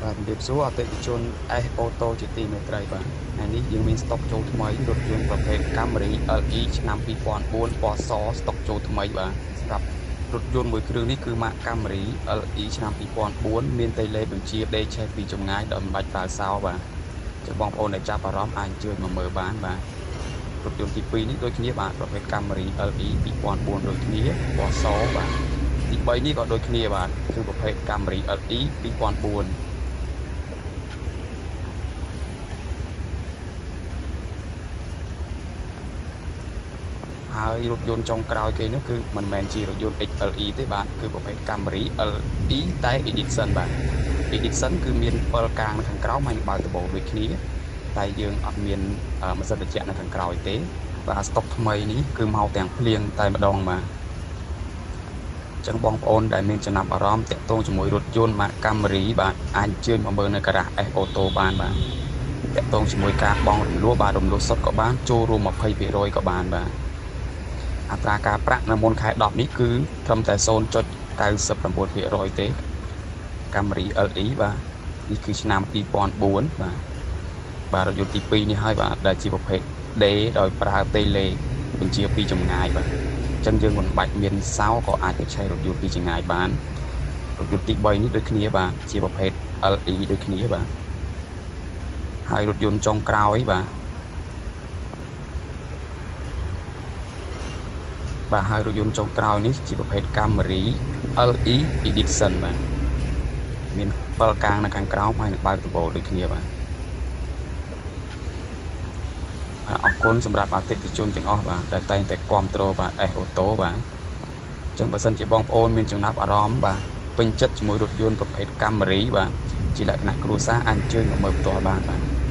បាទជំរាបសួរអតិថិជន S Auto ជាទីមេត្រីបាទថ្ងៃនេះយើងមានស្តុកចូលថ្មីរថយន្តប្រភេទ Camry LE ឆ្នាំ2004ពណ៌សស្តុកចូលថ្មីបាទសម្រាប់រថយន្តមួយគ្រឿងនេះគឺម៉ាក Camry LE ឆ្នាំ2004មានតេឡេបញ្ជាដេកឆេះពីចម្ងាយដោយមិនបាច់ប្រើសោបាទចាំបងប្អូនដែលចាប់អារម្មណ៍អាចអញ្ជើញមកមើលបានបាទរថយន្តទី2នេះដូចគ្នាបាទប្រភេទ Camry LE 2004ដូចគ្នាពណ៌សបាទទី3នេះក៏ដូចគ្នាបាទគឺប្រភេទ Camry LE 2004ហើយរថយន្តចុងក្រោយគេនោះគឺមិនមែនជារថយន្ត XLE ទេបាទគឺប្រភេទ Camry LE តែ Edition បាទ Edition គឺមាន7កាងនៅខាងក្រោមហើយបើកដបូលដូចគ្នាតែយើងអត់មានម៉ាស៊ីនត្រជាក់នៅខាងក្រោយទេបាទស្តុកថ្មីនេះគឺមកទាំងភ្លៀងតែម្ដងបាទចឹងបងប្អូនដែលមានចំណាប់អារម្មណ៍តាក់ទងជាមួយរថយន្តម៉ាក Camry បាទអាចអញ្ជើញមកមើលនៅការ៉ាស S Auto បានបាទតាក់ទងជាមួយការបង់រំលោះបាទរំលោះសុទ្ធក៏បានចូលរួម 20% ក៏បានបាទអត្រាការប្រាក់នៅមុនខែ10នេះគឺត្រឹមតែ 0.99% ទេ Camry LE បាទនេះគឺឆ្នាំ2004បាទរថយន្តទី2នេះហើយបាទដែលជាប្រភេទ D ដោយប្រើតេឡេបញ្ជាពីចម្ងាយបាទអញ្ចឹងយើងមិនបាច់មានសោក៏អាចទៅឆេះរថយន្តពីចម្ងាយបានរថយន្តទី3នេះដូចគ្នាបាទជាប្រភេទ LE ដូចគ្នាបាទហើយរថយន្តចុងក្រោយបាទហើយរថយន្តចុងក្រោយនេះជាប្រភេទ Camry LE Edition បាទមាន7កាងនៅខាងក្រោមហើយនឹងបើកដបូលដូចគ្នាបាទអរគុណសម្រាប់អតិថិជនទាំងអស់បាទដែលតែងតែគាំទ្របាទ S Auto បាទអញ្ចឹងបើសិនជាបងប្អូនមានចំណាប់អារម្មណ៍បាទពេញចិត្តជាមួយរថយន្តប្រភេទ Camry បាទជាលក្ខណៈគ្រួសារអញ្ជើញមកមើលផ្ទាល់បានបាទ